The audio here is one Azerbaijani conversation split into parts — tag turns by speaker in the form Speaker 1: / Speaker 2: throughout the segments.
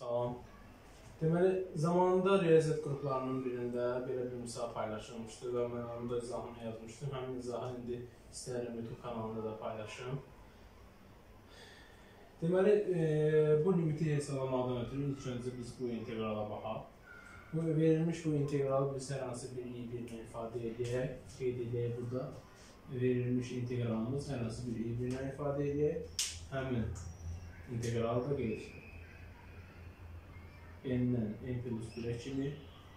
Speaker 1: Salam. Deməli, zamanında riyaziyyat qruplarının birində belə bir misal paylaşılmışdı və mən onu da izahını yazmışdım. Həmin izahı indi istəyirəm YouTube kanalında da paylaşım. Deməli, bu limiti hesablamaqdan ötürü ilk öncə biz bu integrala baxaq. Verilmiş bu integralı biz hər hansı bir i1-lə ifadə edək. Qeyd edək burada. Verilmiş integralımız hər hansı bir i1-lə ifadə edək. Həmin integralı da qeyd edək. N'dən n plus 1'ə kimi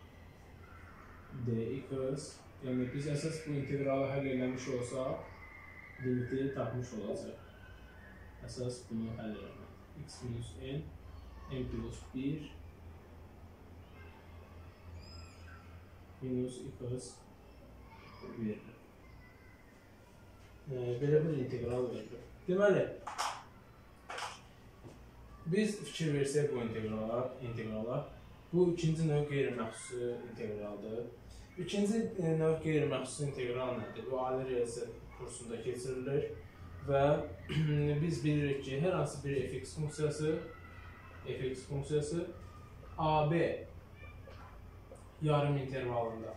Speaker 1: dx. Yəni biz əsas bu integralı həll eləmiş olsaq, limiti tapmış olacaq. Əsas bunu həll eləmək. X minus n, n plus 1 minus x verilir. Belə bir integral verilir. Deməli, biz fikir versək bu integrala, bu ikinci növ qeyri-məxsusi integraldır. İkinci növ qeyri-məxsusi integral nədir? Bu ali riyaziyyat kursunda keçirilir və biz bilirik ki, hər hansı bir fx funksiyası AB yarım intervalında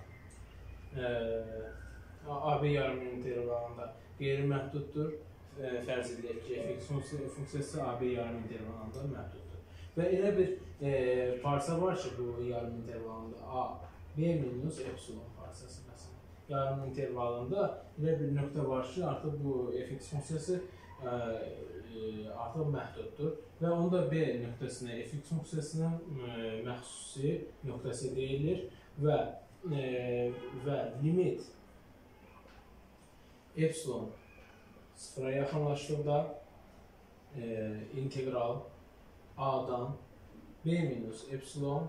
Speaker 1: qeyri-məhduddur. Fərz edək ki, fx funksiyası AB yarım intervalında məhduddur. Və elə bir parça var ki, bu yarım intervalında A, B minus epsilon parçası məsələn. Yarım intervalında elə bir nöqtə var ki, artıq bu fx funksiyası artıq məhduddur. Və onda B nöqtəsinə fx funksiyasının məxsusi nöqtəsi deyilir və limit epsilon sıfıra yaxınlaşdıqda integral A'dan B minus epsilon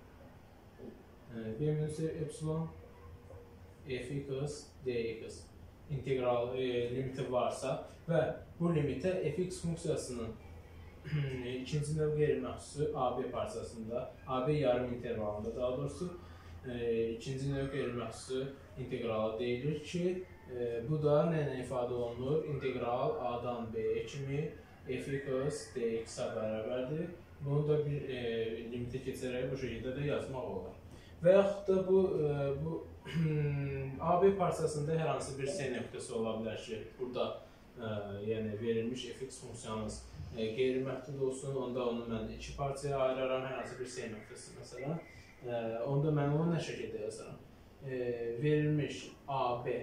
Speaker 1: fx dx integral limiti varsa və bu limitə fx funksiyasının ikinci növ qeyri-məxsusi AB parçasında, AB yarım intervalında daha doğrusu ikinci növ qeyri-məxsusi integrala deyilir ki, bu da nə ilə ifadə olunur? İntegral A'dan B'ye kimi fx dx-a bərabərdir. Bunu da bir limiti keçərək bu şəkildə də yazmaq olar. Və yaxud da bu AB parçasında hər hansı bir C nöqtəsi ola bilər ki, burada yəni verilmiş fx funksiyanız qeyri-məhdud olsun, onda onu mən iki parçaya ayıraram, hər hansı bir C nöqtəsi məsələn. Onda mən onu nə şəkildə yazaram? Verilmiş AB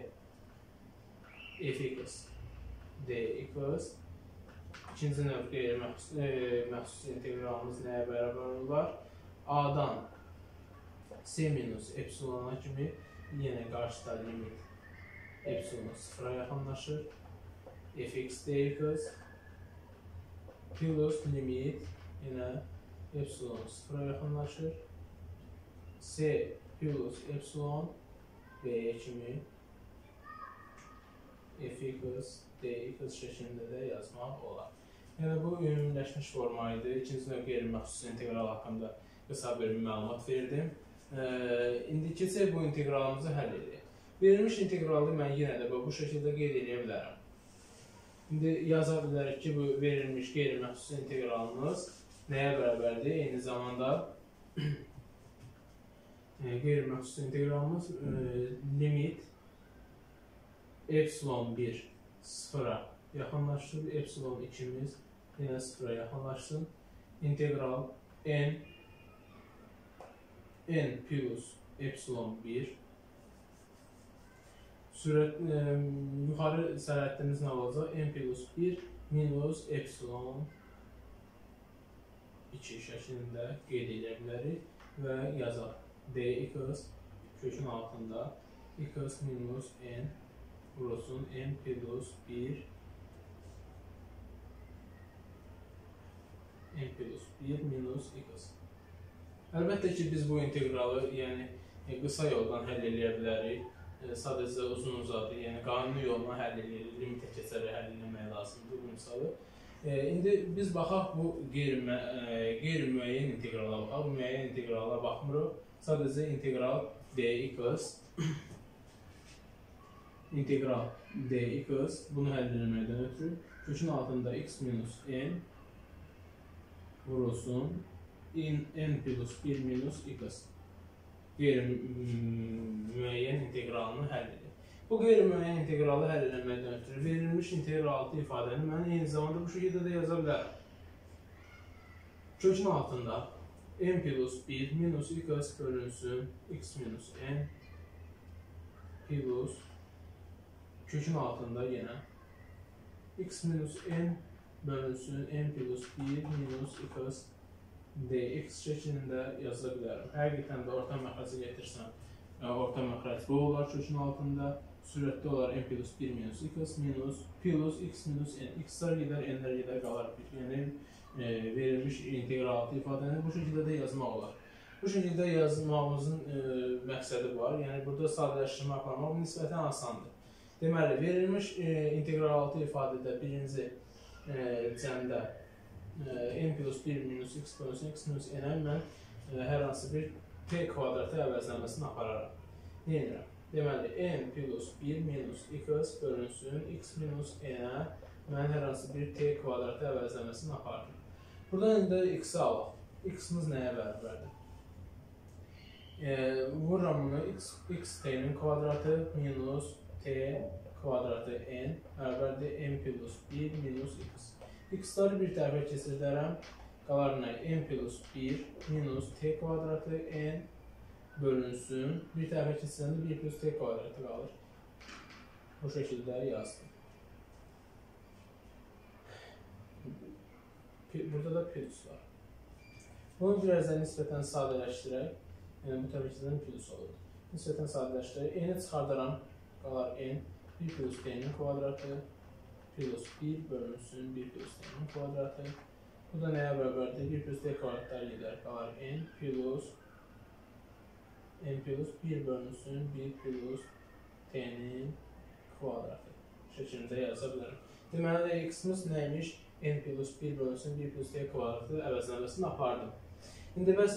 Speaker 1: fx dx ikinci növ qeyri-məxsusi integralımız nəyə bərabər olar? A'dan C minus epsilona kimi yenə qarşıda limit epsilon sıfıra yaxınlaşır. Fx dx plus limit yenə epsilon sıfıra yaxınlaşır. C plus epsilon B'ye kimi fx dx şəklində də yazmaq olar. Yəni bu ümumiləşmiş forma idi. İkinci növ qeyri-məxsusi integral haqqında qısa bir məlumat verdim. İndi keçək bu integralımızı həll edək. Verilmiş integralı mən yenə də bu şəkildə qeyd edə bilərəm. İndi yaza bilərik ki, bu verilmiş qeyri-məxsusi integralımız nəyə bərabərdir? Eyni zamanda qeyri-məxsusi integralımız limit epsilon 1 sıfıra yaxınlaşır, epsilon 2'miz yenə sıfıra yaxınlaşsın. İntegral n plus epsilon 1 yuxarı sərhəddimiz nə olacaq? N plus 1 minus epsilon 2 şəklində qeyd edə bilərik və yazaq. dx kökün altında x minus n vurulsun n plus 1 minus x. Əlbəttə ki, biz bu integralı qısa yoldan həll edə bilərik. Sadəcə uzun-uzadı, yəni qanuni yolla həll edirik, limitə keçərək həll etmək lazımdır bu misalı. İndi biz baxaq bu qeyri-müəyyən integrala baxaq. Bu müəyyən integrala baxmırıq. Sadəcə integral dx bunu həll etməkdən ötürü kökün altında x minus n vurulsun n plus 1 minus x qeyri-müəyyən inteqralını həll edir. Bu qeyri-müəyyən inteqralı həll etməkdən ötürü verilmiş inteqrallı ifadəni mən eyni zamanda bu şəkildə də yaza bilərəm. Kökün altında n plus 1 minus x bölünsün x minus n plus kökün altında yenə x minus n bölünsün n plus 1 minus x dx şəklində yaza bilərəm. Həqiqətən də orta məxrəci getirsəm, orta məxrəc bu olar kökün altında, sürətli olar n plus 1 minus x minus plus x minus n. X-lar gedər, n-lər gedər, qalar. Yəni, verilmiş inteqrallı ifadəni bu şəkildə də yazmaq olar. Bu şəkildə yazmağımızın məqsədi var. Yəni, burada sadələşdirmə aparmaq nisbətən asandır. Deməli, verilmiş inteqrallı ifadədə birinci cəmdə n plus 1 minus x bölünsün x minus n-ə mən hər hansı bir t kvadratı əvəzləməsini apararam. Ne edirəm? Deməli, n plus 1 minus x bölünsün x minus n-ə mən hər hansı bir t kvadratı əvəzləməsini apardım. Buradan indi x-i alaq. X-imiz nəyə bərabərdir? Vururam bunu x t-nin kvadratı minus t kvadratı n bərabərdir n plus 1 minus x. X-ları bir tərəfə keçirdərəm. Qalar nə? N plus 1 minus t kvadratı n bölünsün. Bir tərəfə keçirsəndə 1 plus t kvadratı qalır. Bu şəkildə yazdım. Burada da plus var. Bunu biraz da nisbətən sadələşdirək. Yəni bu təbii ki, plus olur. Nisbətən sadələşdirək. N-i çıxardaram. Qalar n 1 plus t-nin kvadratı plus 1 bölünsün 1 plus t-nin kvadratı. Bu da nəyə bərabərdir? 1 plus t kvadratlar gedər. Qalar n plus 1 bölünsün 1 plus t-nin kvadratı. Şəklində yaza bilərəm. Deməli, x-imiz nəymiş? N plus 1 bölünsün 1 plus t kvadratı əvəzləməsini apardım. İndi bəs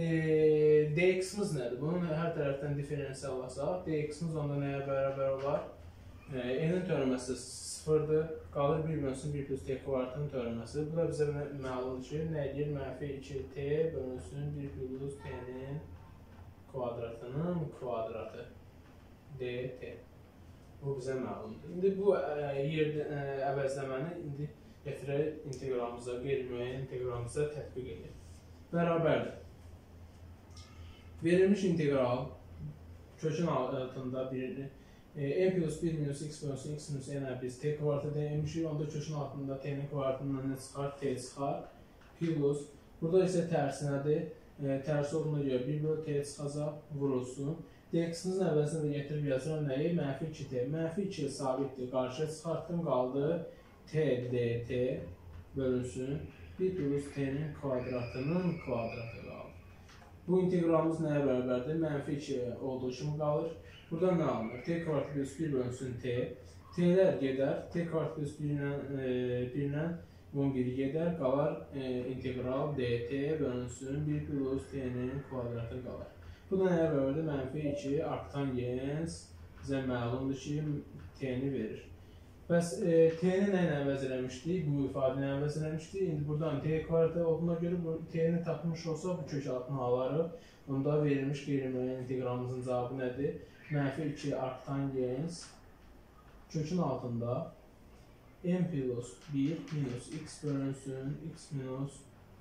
Speaker 1: dx-imiz nədir? Bunun hər tərəfdən diferensiyallasaq, dx-imiz onda nəyə bərabər olar? N-in törəməsi 0-dır. Qalır 1 bölünsün 1 plus t kvadratının törəməsi. Bu da bizə məlumdur ki, nə edir? Mənfi 2t bölünsün 1 plus t-nin kvadratının kvadratı dt. Bu bizə məlumdur. İndi bu əvəzləməni indi gətirək inteqralımıza, qeyri-müəyyən inteqralımıza tətbiq edir. Bərabərdir. Verilmiş inteqral kökün altında birini n plus 1 minus x bölünsün x minus n-ə biz t kvadratı demişik. Onda kökün altında t-nin kvadratından nə çıxar? T çıxar. Plus. Burada isə tərsinədir. Tərsi olduğuna görə 1 bölü t çıxacaq, vurulsun. dx-imizin əvəzində də gətirib yazıram nəyi? Mənfi 2t. Mənfi 2 sabitdir. Qarşıya çıxartdım, qaldı. T dt bölünsün 1 plus t-nin kvadratının kvadratı qalır. Bu inteqralımız nəyə bərabərdir? Mənfi 2 olduğu kimi qalır. Buradan nə alınır? T kvadrat plus 1 bölünsün t. T'lər gedər. T kvadrat plus 1 ilə 11 gedər. Qalar integral dt bölünsün 1 plus t-nin kvadratı qalır. Bu da nəyə bərabərdir? Mənfi 2 arctangens bizə məlumdur ki, t-ni verir. Bəs t-ni nə ilə əvəz eləmişdik? Bu ifadəni əvəz eləmişdik. İndi buradan t kvadratı olduğuna görə t-ni tapmış olsaq bu kök altına alarıq. Onda verilmiş qeyri-müəyyən inteqralımızın cavabı nədir? Mənfi 2 arctangens kökün altında n plus 1 minus x bölünsün x minus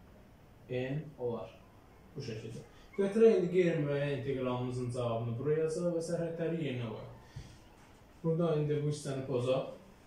Speaker 1: n olar. Bu şəkildə. Götürək indi qeyri-müəyyən inteqralımızın cavabını buraya yazaq və sərhədləri yerinə qoyaq. Burada indi bu hissəni pozaq.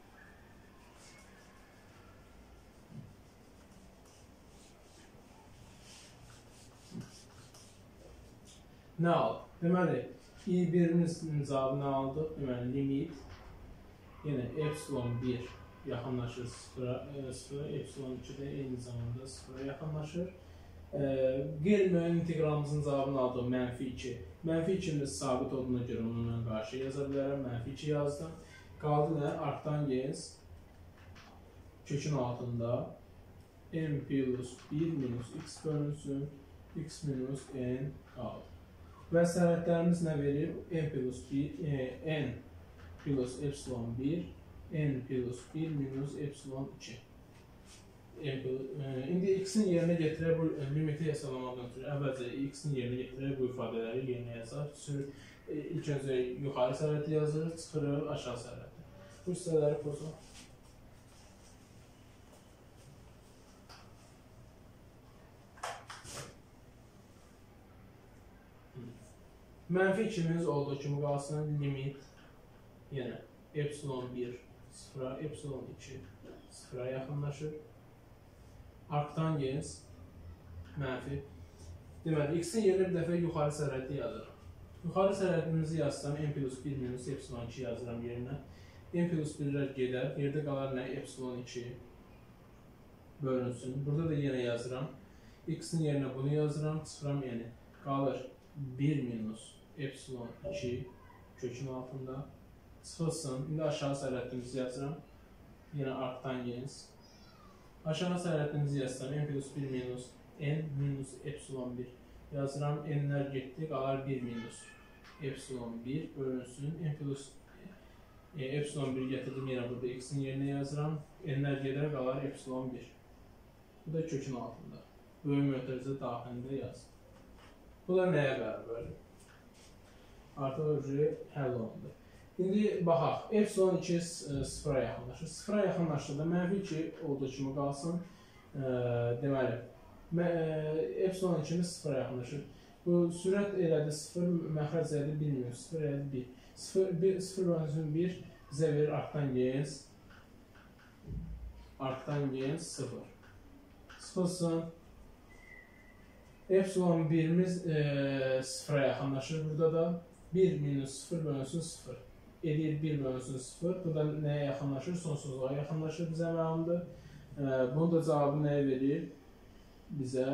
Speaker 1: Nə aldı? Deməli, i1-imizin cavabını aldıq. Deməli, limit yenə epsilon 1 yaxınlaşır 0-a, epsilon 2 də eyni zamanda 0-a yaxınlaşır. Qeyri-müəyyən inteqralımızın cavabını aldıq, mənfi 2. Mənfi 2-imiz sabit olduğuna görə onu mən qarşıya yaza bilərəm. Mənfi 2 yazdım. Qaldı nə? Arctangens kökün altında n plus 1 minus x bölünsün x minus n qaldı. Və sərhədlərimiz nə verir? N plus epsilon 1, n plus 1 minus epsilon 2. İndi x-in yerinə gətirək bu limiti hesablamaqdan ötürü əvvəlcə x-in yerinə gətirək bu ifadələri yerinə yazaq. İlk öncə yuxarı sərhəddi yazırıq, çıxırıq aşağı sərhəddi. Bu hissələri pozaq. Mənfi 2-miz olduğu kimi qalsın, limit yenə epsilon 1 sıfıra, epsilon 2 sıfıra yaxınlaşır. Arktangens mənfi. Deməli, x-in yerinə bir dəfə yuxarı sərhəddi yazırıq. Yuxarı sərhəddimizi yazsam, n plus 1 minus epsilon 2 yazıram yerinə. N plus 1-lər gedər, yerdə qalar nə? Epsilon 2 bölünsün. Burada da yenə yazıram. X-in yerinə bunu yazıram, sıfıram n. Qalır 1 minus epsilon 2 kökün altında. Çıxılsın. İndi aşağı sərhəddimizi yazıram. Yenə arktangens. Aşağı sərhəddimizi yazsam, n plus 1 minus n minus epsilon 1 yazıram. N'lər getdi, qalar 1 minus epsilon 1 bölünsün. N plus epsilon 1 gətirdim, yenə burada x-in yerinə yazıram. N'lər gedər, qalar epsilon 1. Bu da kökün altında. Böyük mötərizə daxilində yaz. Bu da nəyə bərabərdir? Artıq öcü həll olundu. İndi baxaq, epsilon 2 sıfıra yaxınlaşır. Sıfıra yaxınlaşdıqda mənfi 2 olduğu kimi qalsın. Deməli, epsilon 2-miz sıfıra yaxınlaşır. Bu sürət elədi 0, məxrəc elədi 1 minus 0 elədi 1. 0 bölünsün 1 bizə verir arktangens 0. Sıxılsın. Epsilon 1-miz sıfıra yaxınlaşır. Burada da 1 minus 0 bölünsün 0. Edir 1 bölünsün 0. Bu da nəyə yaxınlaşır? Sonsuzluğa yaxınlaşır bizə məlumdur. Bunun da cavabı nəyə verir? Bizə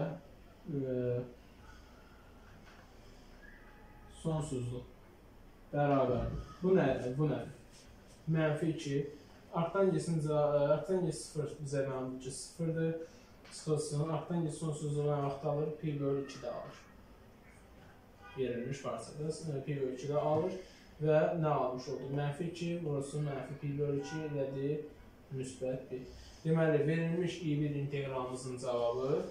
Speaker 1: sonsuzluq bərabərdir. Bu nədir? Bu nədir? Mənfi 2. Arktangens 0 bizə məlumdur ki 0-dır. Çıxılsın. Arktangens sonsuzluğuna vaxt alır. Pi bölü 2-də alır. Verilmiş parçada pi bölü 2-də alır. Və nə almış oldu? Mənfi 2, burası mənfi pi bölü 2 elədi, müsbət 1. Deməli, verilmiş i1 inteqralımızın cavabı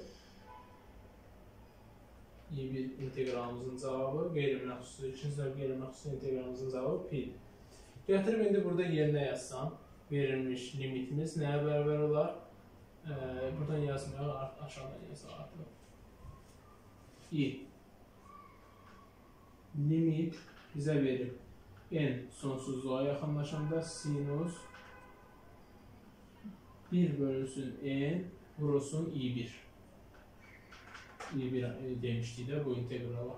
Speaker 1: qeyri-məxsuslu, ikinci növ qeyri-məxsuslu inteqralımızın cavabı pi-dir. Gətirib indi burada yerinə yazsam, verilmiş limitimiz nəyə bərabər olar? Buradan yazmayaq, aşağıdan yazaq artıq. Limit bizə verir. N sonsuzluğa yaxınlaşanda sinus 1 bölünsün n vurulsun i1. i1 demişdik də bu integrala.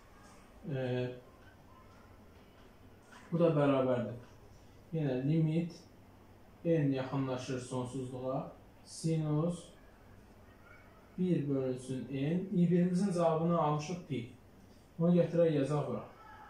Speaker 1: Bu da bərabərdir. Yenə limit n yaxınlaşır sonsuzluğa. Sinus 1 bölünsün n. i1'imizin cavabını almışıq pi. Onu gətirək yazaq bura.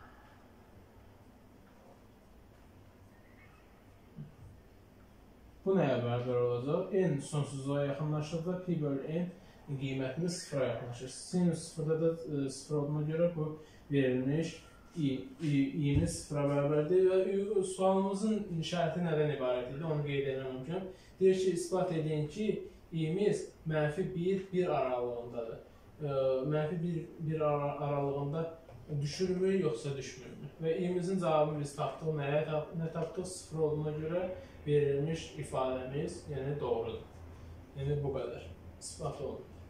Speaker 1: Bu nəyə bərabər olacaq? N sonsuzluğa yaxınlaşırda pi bölü n qiymətimiz sıfıra yaxınlaşır. Sinus sıfırda da sıfır olduğuna görə bu verilmiş i'miz sıfıra bərabərdir və sualımızın şərti nədən ibarət idi? Onu qeyd etmək mümkün. Deyir ki, ispat edin ki, i'miz mənfi 1 aralığındadır. Mənfi 1 aralığında düşürmü, yoxsa düşmürmü? Və i'mizin cavabını biz tapdıq. Nə tapdıq? Sıfır olduğuna görə verilmiş ifadəmiz yəni doğrudur. Yəni bu qədər. İspat olunur.